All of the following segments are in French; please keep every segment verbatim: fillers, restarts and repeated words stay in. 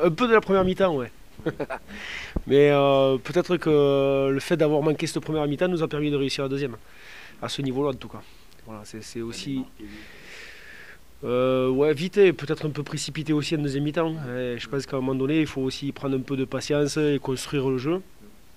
un peu de la première mi-temps, ouais. Mais euh, peut-être que le fait d'avoir manqué cette première mi-temps nous a permis de réussir la deuxième. À ce niveau-là, en tout cas. Voilà, c'est aussi. Euh, ouais, vite et peut-être un peu précipité aussi en deuxième mi-temps. Et je pense qu'à un moment donné, il faut aussi prendre un peu de patience et construire le jeu.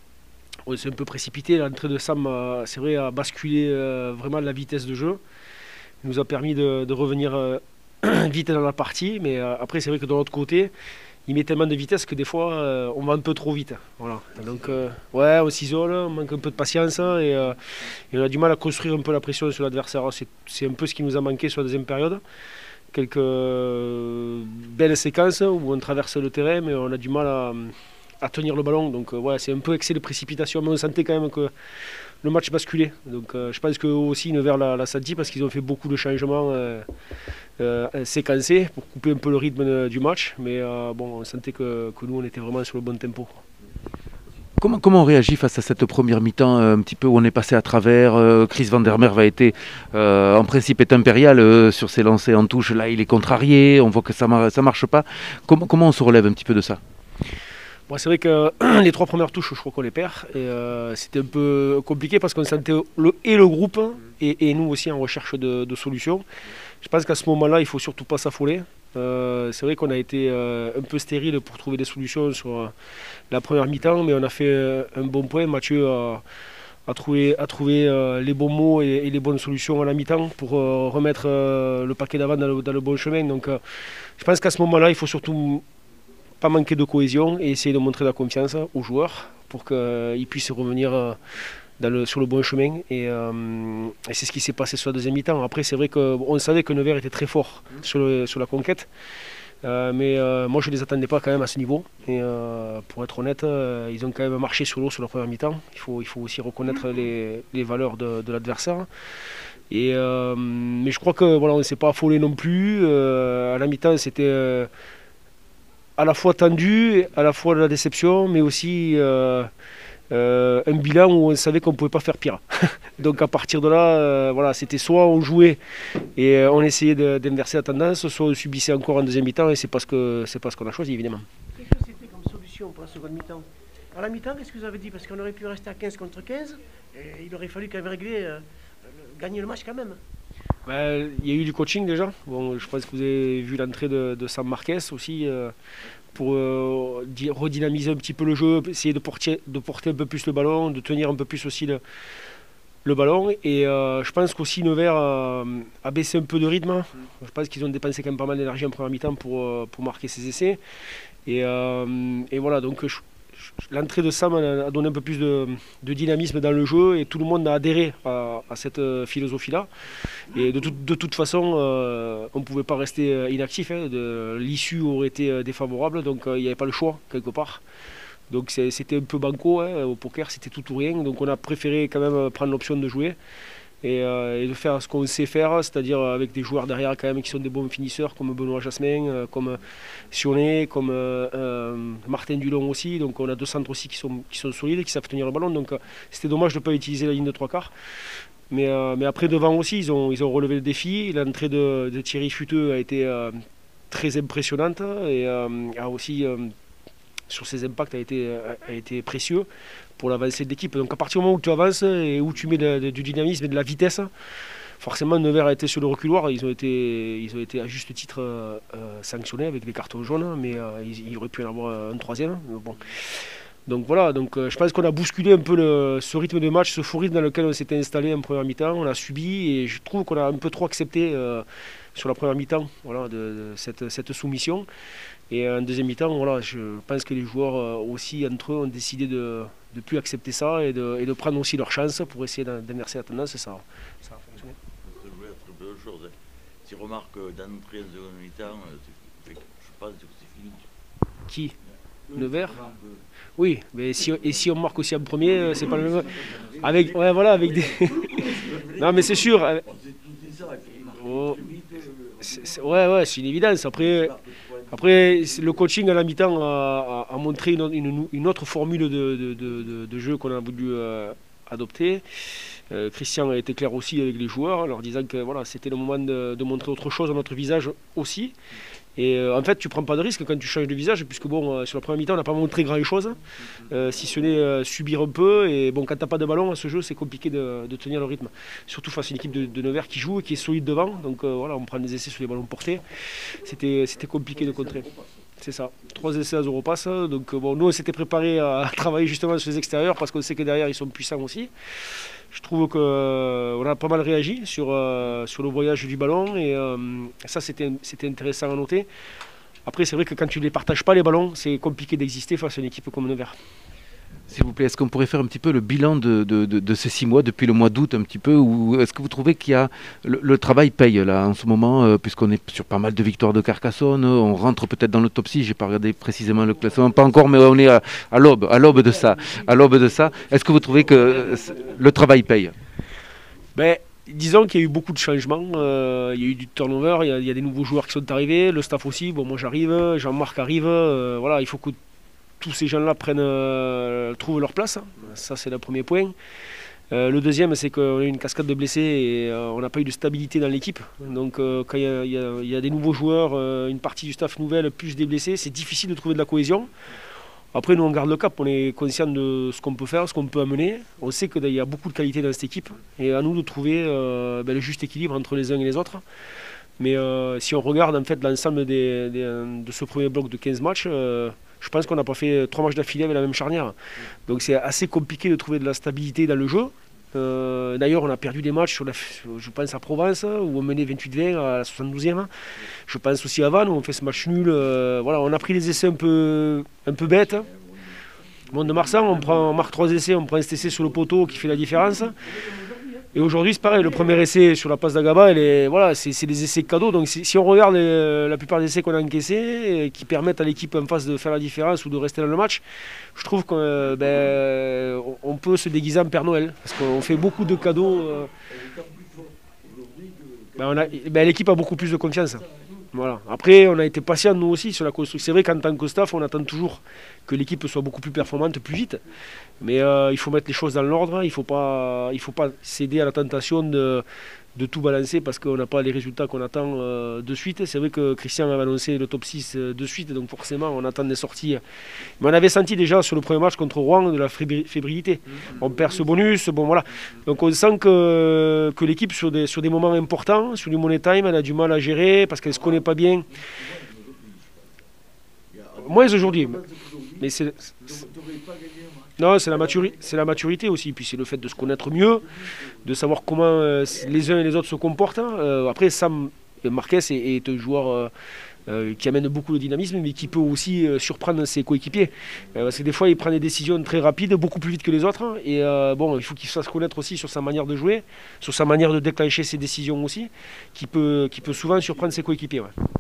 On s'est un peu précipité. L'entrée de Sam, c'est vrai, a basculé euh, vraiment la vitesse de jeu. Il nous a permis de, de revenir euh, vite dans la partie. Mais euh, après, c'est vrai que de l'autre côté, il met tellement de vitesse que des fois, euh, on va un peu trop vite. Voilà. Donc, euh, ouais, on s'isole, on manque un peu de patience et, euh, et on a du mal à construire un peu la pression sur l'adversaire. C'est un peu ce qui nous a manqué sur la deuxième période. Quelques euh, belles séquences où on traverse le terrain, mais on a du mal à, à tenir le ballon. Donc, euh, ouais, c'est un peu excès de précipitation, mais on sentait quand même que le match basculait. Donc, euh, je pense que aussi Nevers l'a senti parce qu'ils ont fait beaucoup de changements. Euh, Euh, séquencé pour couper un peu le rythme de, du match, mais euh, bon, on sentait que, que nous on était vraiment sur le bon tempo. Comment, comment on réagit face à cette première mi-temps euh, un petit peu où on est passé à travers euh, Chris Van der Merwe a été euh, en principe est impérial euh, sur ses lancers en touche, là il est contrarié, on voit que ça ne marche pas. Comment, comment on se relève un petit peu de ça? Bon, c'est vrai que les trois premières touches, je crois qu'on les perd. Et euh, c'était un peu compliqué parce qu'on sentait le, et le groupe et, et nous aussi en recherche de, de solutions. Je pense qu'à ce moment-là, il ne faut surtout pas s'affoler. Euh, c'est vrai qu'on a été euh, un peu stérile pour trouver des solutions sur euh, la première mi-temps, mais on a fait euh, un bon point. Mathieu a, a trouvé, a trouvé euh, les bons mots et, et les bonnes solutions à la mi-temps pour euh, remettre euh, le paquet d'avant dans, dans le bon chemin. Donc euh, je pense qu'à ce moment-là, il faut surtout pas manquer de cohésion et essayer de montrer de la confiance aux joueurs pour qu'ils puissent revenir dans le, sur le bon chemin. Et, euh, et c'est ce qui s'est passé sur la deuxième mi-temps. Après, c'est vrai qu'on savait que Nevers était très fort sur, le, sur la conquête. Euh, mais euh, moi, je ne les attendais pas quand même à ce niveau. Et euh, pour être honnête, euh, ils ont quand même marché sur l'eau sur la première mi-temps. Il faut, il faut aussi reconnaître les, les valeurs de, de l'adversaire. Et, euh, mais je crois que voilà, on ne s'est pas affolé non plus. Euh, à la mi-temps, c'était... Euh, à la fois tendu, à la fois de la déception, mais aussi euh, euh, un bilan où on savait qu'on ne pouvait pas faire pire. Donc à partir de là, euh, voilà, c'était soit on jouait et on essayait d'inverser la tendance, soit on subissait encore en deuxième mi-temps et c'est pas ce que c'est pas ce qu'on a choisi évidemment. Qu'est-ce que c'était comme solution pour la seconde mi-temps? À la mi-temps, qu'est-ce que vous avez dit? Parce qu'on aurait pu rester à quinze contre quinze, et il aurait fallu quand même régler, euh, gagner le match quand même. Ben, il y a eu du coaching déjà. Bon, je pense que vous avez vu l'entrée de, de Sam Marquez aussi euh, pour euh, redynamiser un petit peu le jeu, essayer de porter, de porter un peu plus le ballon, de tenir un peu plus aussi le, le ballon. Et euh, je pense qu'aussi Nevers a, a baissé un peu de rythme. Je pense qu'ils ont dépensé quand même pas mal d'énergie en première mi-temps pour, pour marquer ses essais. Et, euh, et voilà, donc je, l'entrée de Sam a donné un peu plus de, de dynamisme dans le jeu et tout le monde a adhéré à, à cette philosophie-là. Et de, tout, de toute façon, euh, on ne pouvait pas rester inactif. Hein, l'issue aurait été défavorable, donc il euh, n'y avait pas le choix quelque part. Donc c'était un peu banco hein, au poker, c'était tout ou rien. Donc on a préféré quand même prendre l'option de jouer. Et, euh, et de faire ce qu'on sait faire, c'est-à-dire avec des joueurs derrière quand même qui sont des bons finisseurs comme Benoît Jasmin, euh, comme Sionnet, comme euh, euh, Martin Dulon aussi. Donc on a deux centres aussi qui sont, qui sont solides, qui savent tenir le ballon. Donc euh, c'était dommage de ne pas utiliser la ligne de trois quarts. Mais, euh, mais après devant aussi, ils ont, ils ont relevé le défi. L'entrée de, de Thierry Futeux a été euh, très impressionnante et euh, a aussi euh, sur ses impacts a été, a été précieux pour l'avancée de l'équipe. Donc à partir du moment où tu avances et où tu mets de, de, du dynamisme et de la vitesse, forcément Nevers a été sur le reculoir. Ils ont été, ils ont été à juste titre euh, sanctionnés avec des cartons jaunes, mais euh, il, il aurait pu en avoir un troisième. Mais bon. Donc voilà, donc, euh, je pense qu'on a bousculé un peu le, ce rythme de match, ce faux rythme dans lequel on s'était installé en première mi-temps. On a subi et je trouve qu'on a un peu trop accepté euh, sur la première mi-temps voilà, de, de cette, cette soumission. Et en deuxième mi-temps, voilà, je pense que les joueurs euh, aussi entre eux ont décidé de ne plus accepter ça et de, et de prendre aussi leur chance pour essayer d'inverser la tendance. Ça, ça a fonctionné. Ça jouait à très peu de choses. Hein. Si on remarque d'entrée en seconde mi-temps, je pense que c'est fini. Qui Nevers? Oui, mais si, et si on marque aussi en premier, c'est pas le même. Avec, ouais, voilà, avec des. Non, mais c'est sûr. Oh. C'est, ouais, ouais, c'est une évidence. Après, après le coaching à la mi-temps a, a, a montré une, une, une autre formule de, de, de, de jeu qu'on a voulu euh, adopter. Euh, Christian a été clair aussi avec les joueurs, en leur disant que voilà, c'était le moment de, de montrer autre chose à notre visage aussi. Et euh, en fait, tu prends pas de risque quand tu changes de visage, puisque bon, euh, sur la première mi-temps, on n'a pas montré grand-chose, euh, si ce n'est euh, subir un peu. Et bon, quand tu n'as pas de ballon à ce jeu, c'est compliqué de, de tenir le rythme. Surtout face à une équipe de, de Nevers qui joue et qui est solide devant. Donc euh, voilà, on prend des essais sur les ballons portés. C'était compliqué de contrer. C'est ça, trois essais à zéro passe. Donc bon, nous on s'était préparé à travailler justement sur les extérieurs parce qu'on sait que derrière ils sont puissants aussi. Je trouve qu'on euh, a pas mal réagi sur, euh, sur le voyage du ballon et euh, ça c'était intéressant à noter. Après c'est vrai que quand tu ne les partages pas les ballons, c'est compliqué d'exister face à une équipe comme Nevers. S'il vous plaît, est-ce qu'on pourrait faire un petit peu le bilan de, de, de, de ces six mois, depuis le mois d'août un petit peu, ou est-ce que vous trouvez qu'il y a le, le travail paye là en ce moment, euh, puisqu'on est sur pas mal de victoires de Carcassonne, on rentre peut-être dans le top six, j'ai pas regardé précisément le classement, pas encore, mais on est à, à l'aube, à l'aube de ça, à l'aube de ça. Est-ce que vous trouvez que euh, le travail paye? Ben, disons qu'il y a eu beaucoup de changements, euh, il y a eu du turnover, il y a, il y a des nouveaux joueurs qui sont arrivés, le staff aussi, bon moi j'arrive, Jean-Marc arrive, euh, voilà, il faut que tous ces gens-là prennent, euh, trouvent leur place, ça c'est le premier point. Euh, le deuxième, c'est qu'on a eu une cascade de blessés et euh, on n'a pas eu de stabilité dans l'équipe. Donc euh, quand il y, y, y a des nouveaux joueurs, euh, une partie du staff nouvelle, plus des blessés, c'est difficile de trouver de la cohésion. Après nous on garde le cap, on est conscient de ce qu'on peut faire, ce qu'on peut amener. On sait qu'il y a beaucoup de qualité dans cette équipe et à nous de trouver euh, ben, le juste équilibre entre les uns et les autres. Mais euh, si on regarde en fait l'ensemble des, des, de ce premier bloc de quinze matchs, euh, je pense qu'on n'a pas fait trois matchs d'affilée avec la même charnière. Donc c'est assez compliqué de trouver de la stabilité dans le jeu. Euh, D'ailleurs, on a perdu des matchs, sur la, je pense à Provence, où on menait vingt-huit vingt à la soixante-douzième. Je pense aussi à Vannes, où on fait ce match nul. Euh, voilà, on a pris des essais un peu, un peu bêtes. Mont-de-Marsan, on, prend, on marque trois essais, on prend un essai sur le poteau qui fait la différence. Et aujourd'hui, c'est pareil, le premier essai sur la passe d'Agaba, voilà, c'est des essais cadeaux. Donc si on regarde les, la plupart des essais qu'on a encaissés, qui permettent à l'équipe en face de faire la différence ou de rester dans le match, je trouve qu'on euh, ben, on peut se déguiser en Père Noël. Parce qu'on fait beaucoup de cadeaux. Euh, ben, ben, l'équipe a beaucoup plus de confiance. Voilà. Après, on a été patient nous aussi sur la construction. C'est vrai qu'en tant que staff, on attend toujours que l'équipe soit beaucoup plus performante, plus vite. Mais euh, il faut mettre les choses dans l'ordre. Il ne faut pas, il faut pas céder à la tentation de, de tout balancer parce qu'on n'a pas les résultats qu'on attend euh, de suite. C'est vrai que Christian avait annoncé le top six de suite, donc forcément on attend des sorties. Mais on avait senti déjà sur le premier match contre Rouen de la fébrilité. On perd ce bonus, bon voilà. Donc on sent que, que l'équipe sur des, sur des moments importants, sur du money time, elle a du mal à gérer parce qu'elle ne se connaît pas bien. Moins aujourd'hui. Mais c'est... Non, c'est la, maturi la maturité aussi, puis c'est le fait de se connaître mieux, de savoir comment euh, les uns et les autres se comportent. Euh, après, Sam Marquez est, est un joueur euh, euh, qui amène beaucoup de dynamisme, mais qui peut aussi euh, surprendre ses coéquipiers. Euh, parce que des fois, il prend des décisions très rapides, beaucoup plus vite que les autres. Et euh, bon, il faut qu'il fasse connaître aussi sur sa manière de jouer, sur sa manière de déclencher ses décisions aussi, qui peut, qui peut souvent surprendre ses coéquipiers. Ouais.